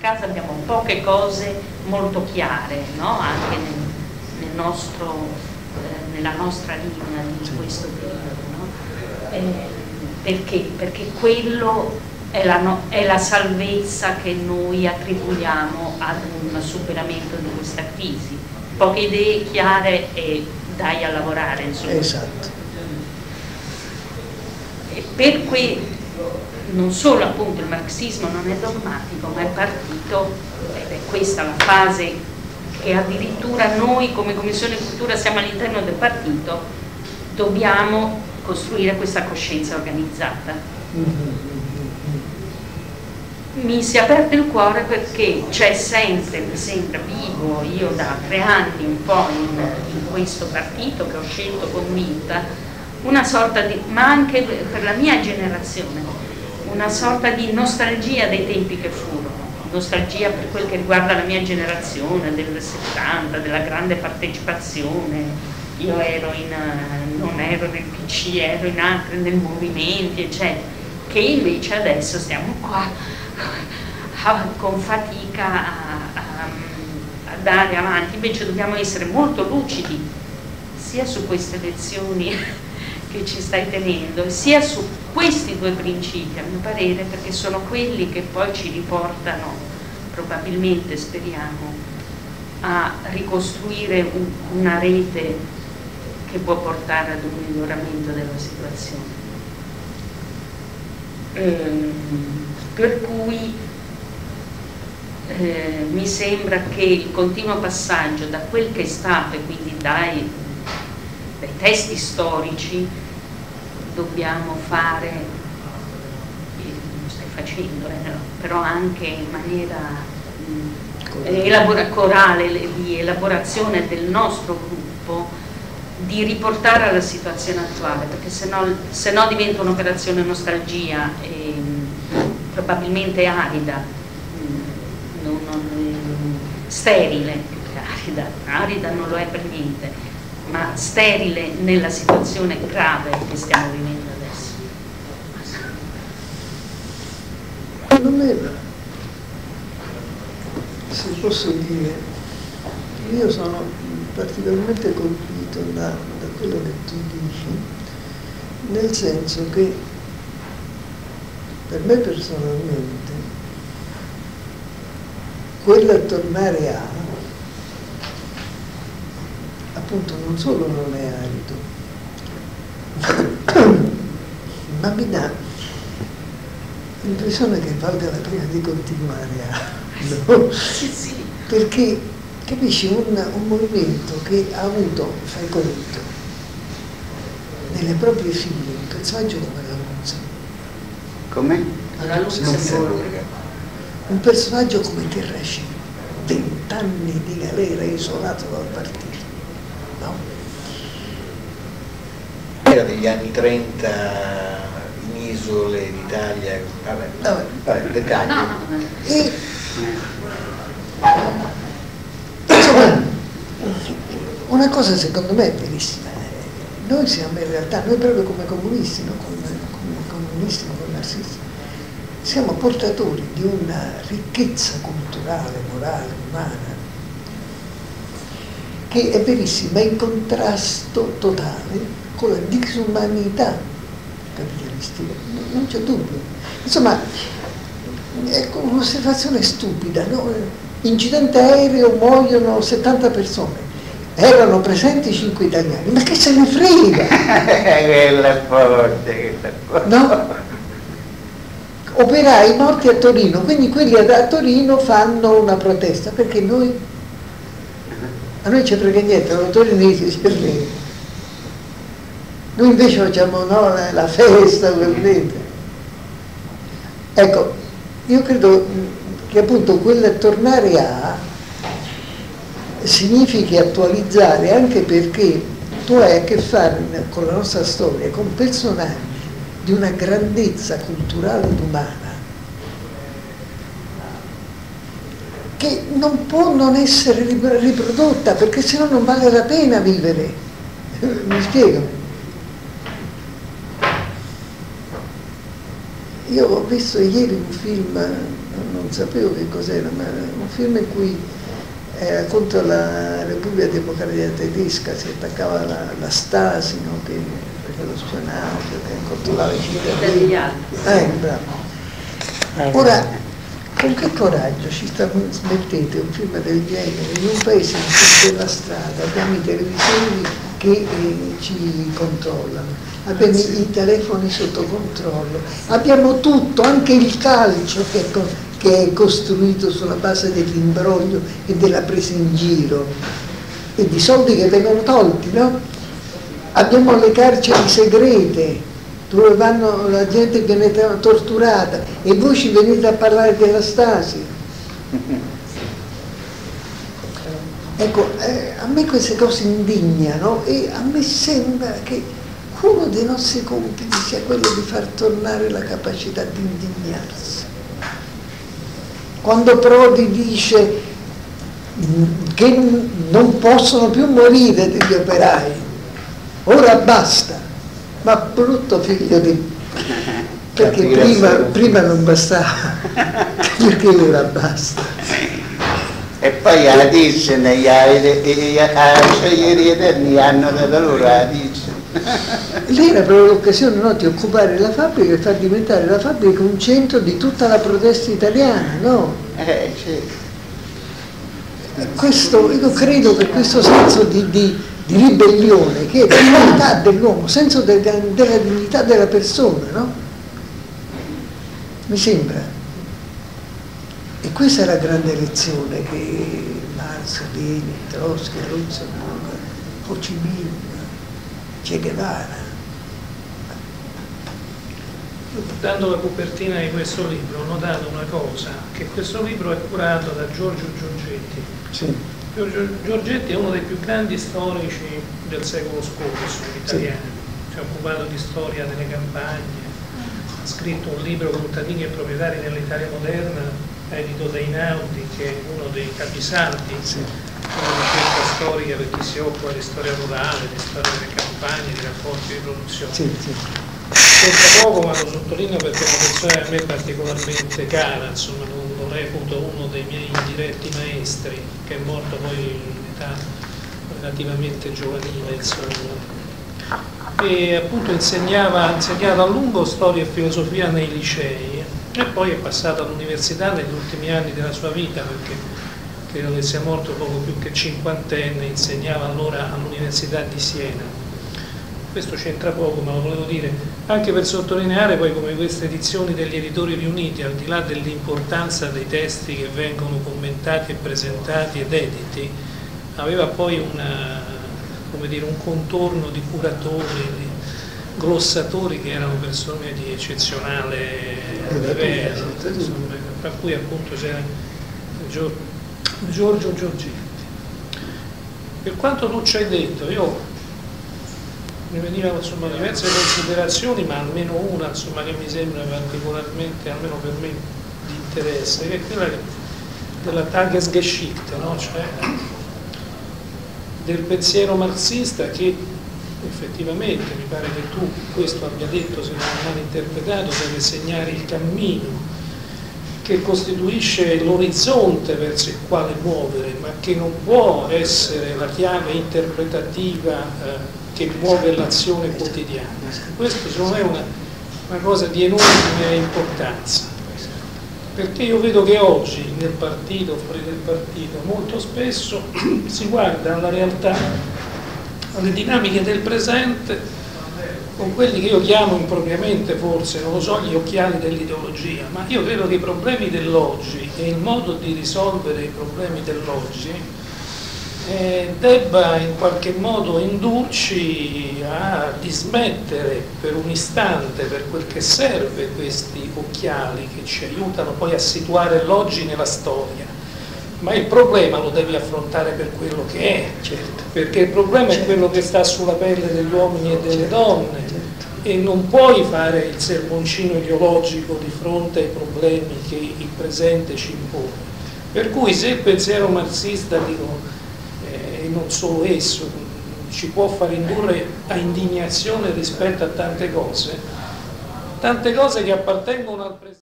casa abbiamo poche cose molto chiare, no? Anche nella nostra linea di questo periodo, no? Perché? Perché quello è la salvezza che noi attribuiamo ad un superamento di questa crisi. Poche idee chiare e dai a lavorare, insomma. Esatto. E per cui non solo appunto il marxismo non è dogmatico, ma è partito, ed è questa la fase che addirittura noi come Commissione Cultura siamo all'interno del partito, dobbiamo costruire questa coscienza organizzata. Mi si è aperto il cuore perché c'è sempre, mi sembra vivo, io da 3 anni un po' in questo partito che ho scelto convinta, una sorta di, ma anche per la mia generazione, una sorta di nostalgia dei tempi che furono, nostalgia per quel che riguarda la mia generazione del 70, della grande partecipazione. Io non ero nel PC, ero in altri, nel movimenti, eccetera, che invece adesso stiamo qua con fatica a dare avanti. Invece dobbiamo essere molto lucidi sia su queste lezioni che ci stai tenendo, sia su questi 2 principi, a mio parere, perché sono quelli che poi ci riportano, probabilmente, speriamo, a ricostruire una rete che può portare ad un miglioramento della situazione. Per cui mi sembra che il continuo passaggio da quel che è stato, e quindi dai testi storici, dobbiamo fare, lo stai facendo, però anche in maniera corale, di elaborazione del nostro gruppo, di riportare alla situazione attuale, perché se no diventa un'operazione nostalgia e probabilmente arida, sterile più che arida non lo è per niente, ma sterile nella situazione grave che stiamo vivendo adesso. Non è, se posso dire, io sono particolarmente colpito da quello che tu dici, nel senso che per me personalmente quella tornare a, appunto, non solo non è arido, ma mi dà l'impressione che valga la pena di continuare a, no? Sì. Perché capisci, un movimento che ha avuto, fai conto, nelle proprie file un personaggio come la Luce. Come? La Lussemburg. Un personaggio come Terracini, 20 anni di galera isolato dal partito, no? Era degli anni 30 in isole d'Italia, vabbè, dettagli. E insomma, una cosa secondo me è verissima, noi siamo in realtà, noi proprio come comunisti, no? come comunisti, come marxisti, siamo portatori di una ricchezza culturale, morale, umana, che è verissima, è in contrasto totale con la disumanità capitalistica, non c'è dubbio. Insomma, è un'osservazione stupida, no? Incidente aereo, muoiono 70 persone, erano presenti 5 italiani, ma che se ne frega? Quella forte. No? Operai morti a Torino, quindi quelli a Torino fanno una protesta, perché a noi ci frega niente, noi torinesi ci frega. Noi invece facciamo, no, la festa, ovviamente. Ecco, io credo che appunto quel tornare a significhi attualizzare, anche perché tu hai a che fare con la nostra storia, con personaggi di una grandezza culturale ed umana che non può non essere riprodotta, perché sennò non vale la pena vivere. Mi spiego? Io ho visto ieri un film, non non sapevo che cos'era, ma era un film in cui contro la Repubblica Democratica Tedesca si attaccava la Stasi, no? Perché lo spionaggio, che controllava i cittadini. Bravo. Ora, con che coraggio ci mettete un film del genere in un paese in cui per la strada abbiamo i televisori che ci controllano, abbiamo i telefoni sotto controllo, abbiamo tutto, anche il calcio che è costruito sulla base dell'imbroglio e della presa in giro e di soldi che vengono tolti, no? Abbiamo le carceri segrete dove la gente viene torturata e voi ci venite a parlare della Stasi. Ecco, a me queste cose indignano e a me sembra che uno dei nostri compiti sia quello di far tornare la capacità di indignarsi. Quando Prodi dice che non possono più morire degli operai, ora basta, ma brutto figlio di... perché prima non bastava, perché ora basta. E poi la Thyssen, gli Acciaieri Eterni hanno dato loro la Thyssen. Lì era proprio l'occasione, no, di occupare la fabbrica e far diventare la fabbrica un centro di tutta la protesta italiana, no? Certo. Questo, io credo che questo senso di ribellione, che è dignità dell'uomo, senso della dignità della persona, no? Mi sembra. E questa è la grande lezione che Marx, Lenin, Trotsky, Luxemburg, Ho Chi Minh, Che Guevara. Dando la copertina di questo libro ho notato una cosa, che questo libro è curato da Giorgio Giorgetti. Sì. Giorgio Giorgetti è uno dei più grandi storici del secolo scorso italiano, si è occupato di storia delle campagne, ha scritto un libro, Contadini e proprietari nell'Italia moderna, edito da Einaudi, che è uno dei capisaldi della ricerca storica per chi si occupa di storia rurale, di storia delle campagne, di rapporti di produzione. Sembra poco, ma lo sottolineo perché è una persona a me particolarmente cara, insomma, lo reputo uno dei miei indiretti maestri, che è morto poi in età relativamente giovanile, insomma. E appunto insegnava a lungo storia e filosofia nei licei e poi è passato all'università negli ultimi anni della sua vita, perché credo che sia morto poco più che cinquantenne, insegnava allora all'Università di Siena. Questo c'entra poco, ma lo volevo dire anche per sottolineare poi come queste edizioni degli editori riuniti, al di là dell'importanza dei testi che vengono commentati e presentati ed editi, aveva poi un contorno di curatori, di glossatori che erano persone di eccezionale livello, tra cui appunto c'era Giorgio Giorgetti. Per quanto tu ci hai detto, io mi venivano insomma diverse considerazioni, ma almeno una insomma che mi sembra particolarmente, almeno per me, di interesse, che è quella della Tagesgeschichte, no? Cioè del pensiero marxista, che effettivamente mi pare che tu questo abbia detto, se non ho mal interpretato, deve segnare il cammino che costituisce l'orizzonte verso il quale muovere, ma che non può essere la chiave interpretativa che muove l'azione quotidiana. Questo secondo me è una cosa di enorme importanza, perché io vedo che oggi nel partito, fuori del partito, molto spesso si guarda alla realtà, alle dinamiche del presente con quelli che io chiamo impropriamente, forse, non lo so, gli occhiali dell'ideologia, ma io credo che i problemi dell'oggi e il modo di risolvere i problemi dell'oggi debba in qualche modo indurci a dismettere per un istante, per quel che serve, questi occhiali che ci aiutano poi a situare l'oggi nella storia. Ma il problema lo devi affrontare per quello che è, perché il problema è quello che sta sulla pelle degli uomini e delle donne, e non puoi fare il sermoncino ideologico di fronte ai problemi che il presente ci impone. Per cui se il pensiero marxista, e non solo esso, ci può far indurre a indignazione rispetto a tante cose che appartengono al presente.